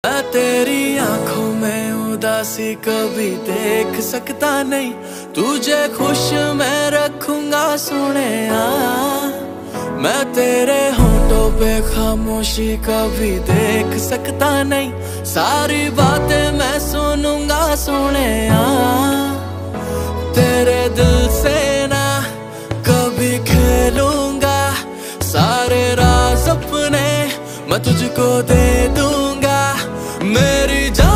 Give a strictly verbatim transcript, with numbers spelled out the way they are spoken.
मैं तेरी आंखों में उदासी कभी देख सकता नहीं, तुझे खुश मैं रखूंगा सोनिया। मैं तेरे होठों पे खामोशी कभी देख सकता नहीं, सारी बातें मैं सुनूंगा सोनिया। तेरे दिल से ना कभी खेलूंगा, सारे राज अपने मैं तुझको दे दूंगा। मेरी जान